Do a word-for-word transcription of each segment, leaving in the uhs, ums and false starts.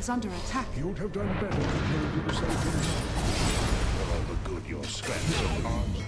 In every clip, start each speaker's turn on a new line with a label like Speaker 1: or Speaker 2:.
Speaker 1: is under attack.
Speaker 2: You'd have done better to hold yourself in mind. For all the good your scraps of armor.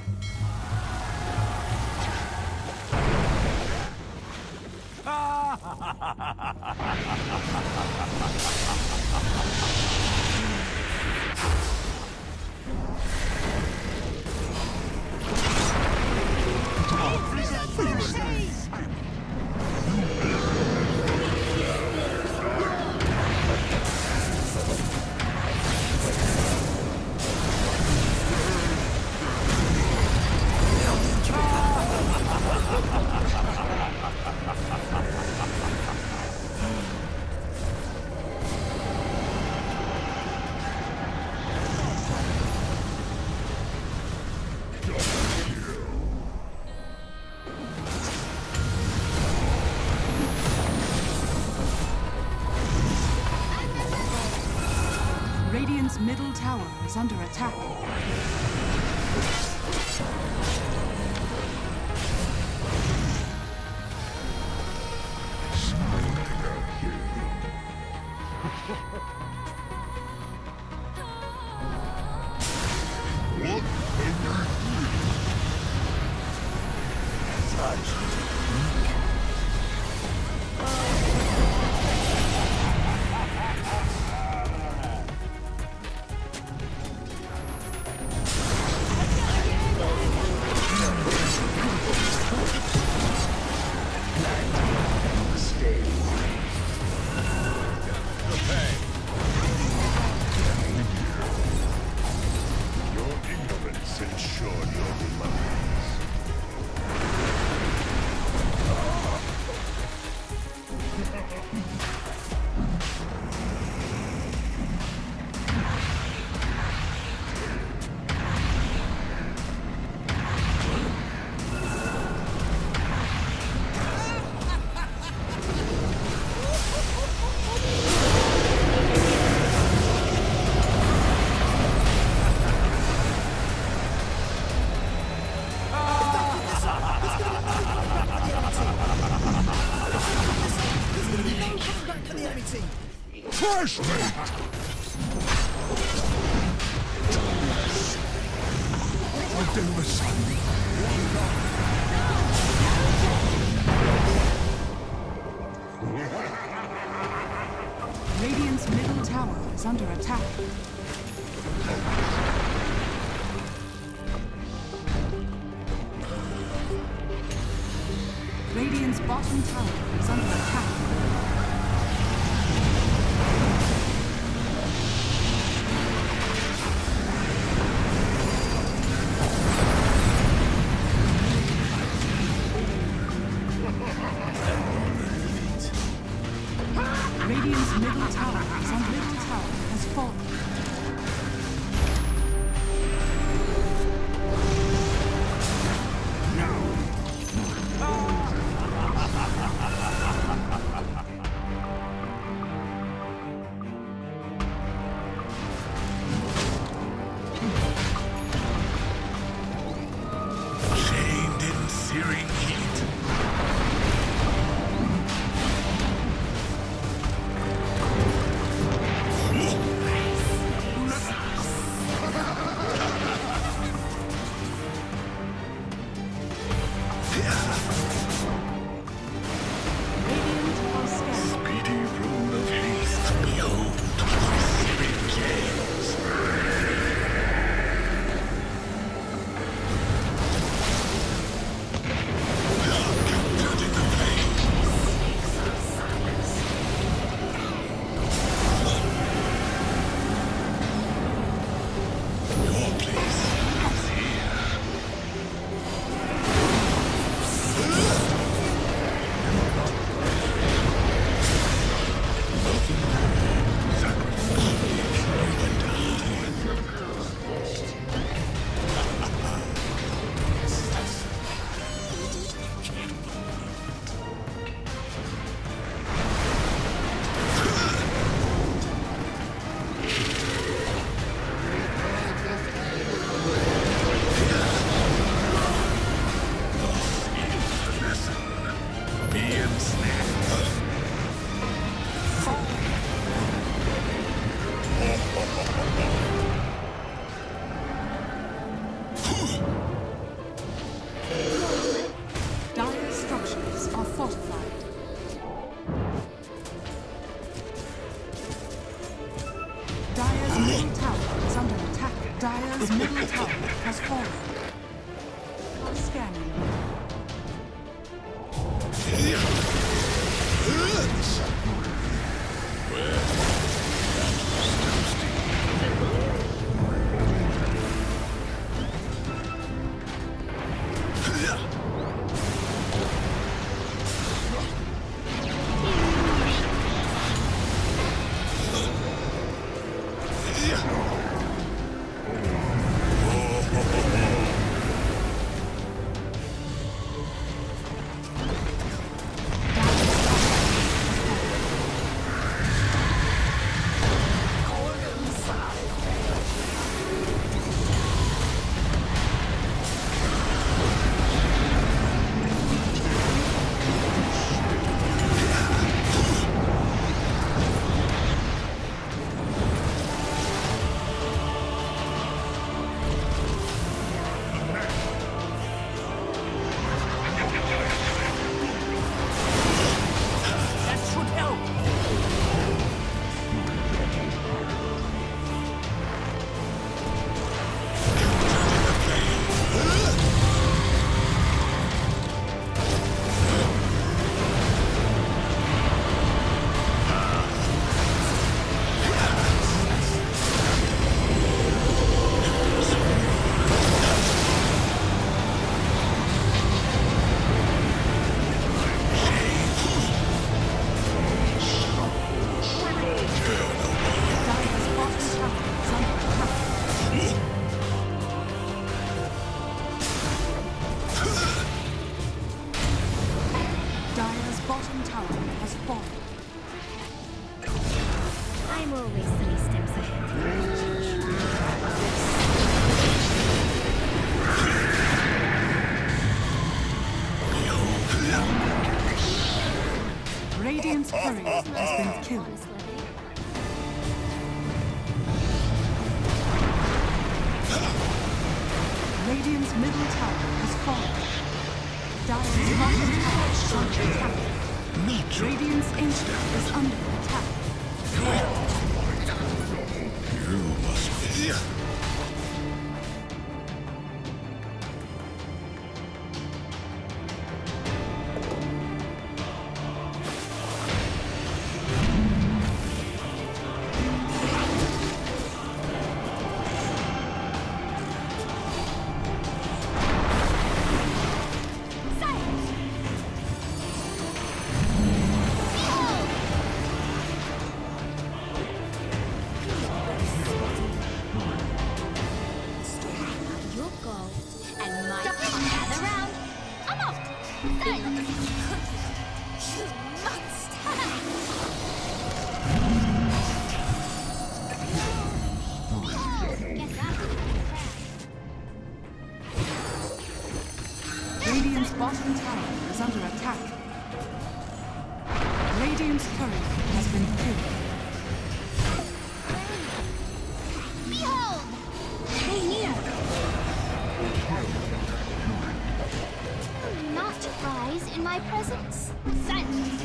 Speaker 1: Radiant's middle tower is under attack.
Speaker 2: Flashmate! I'll do the same.
Speaker 1: Radiant's middle tower is under attack. Radiant's bottom tower is under attack. Radiant's middle tower is under middle tower has fallen.
Speaker 3: Shamed in searing heat.
Speaker 1: Scanning. Dire's bottom tower has fallen.
Speaker 4: I'm always three steps ahead.
Speaker 1: Radiant's courier has been killed. Radiant's middle tower has fallen. Dire's bottom tower is under attack. Radiant's ancient is under attack.
Speaker 3: You must be.
Speaker 1: Radiant's bottom tower is under attack. Radiant's turret has been killed.
Speaker 4: Behold! Stay near! Do not rise in my presence. Silence!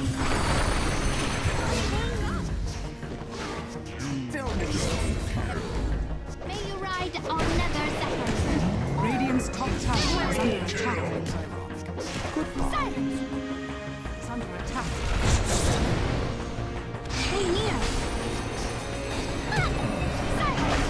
Speaker 4: May you ride on Nether Zephyr.
Speaker 1: Radiant's top tower is under attack.
Speaker 4: Silence!
Speaker 1: It's under attack.
Speaker 4: Stay near! Ah! Silence!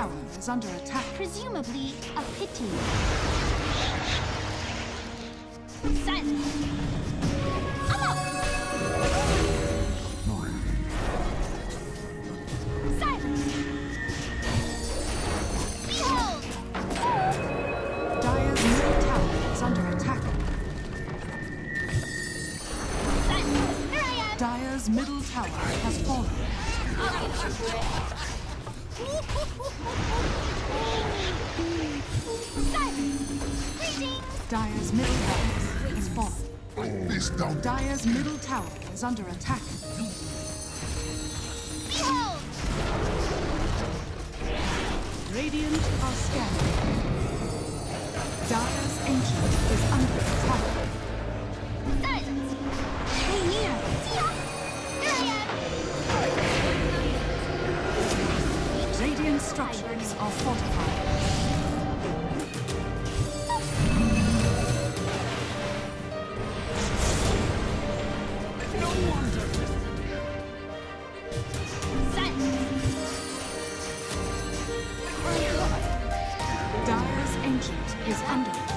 Speaker 1: tower is under attack.
Speaker 4: Presumably a pity. Silence. I'm up. Silence. Behold.
Speaker 1: Dire's middle tower is under attack.
Speaker 4: Silence. Here I am.
Speaker 1: Dire's middle tower has fallen.
Speaker 4: Silence. Greetings.
Speaker 1: Dire's middle tower has fallen.
Speaker 3: This down.
Speaker 1: Dire's middle tower is under attack.
Speaker 4: Behold.
Speaker 1: Radiant are scanning. Dire's ancient is under attack.
Speaker 4: Silence. Stay near. See-ya. Here I am.
Speaker 1: Radiant structures are fortified. Dire's ancient is under attack.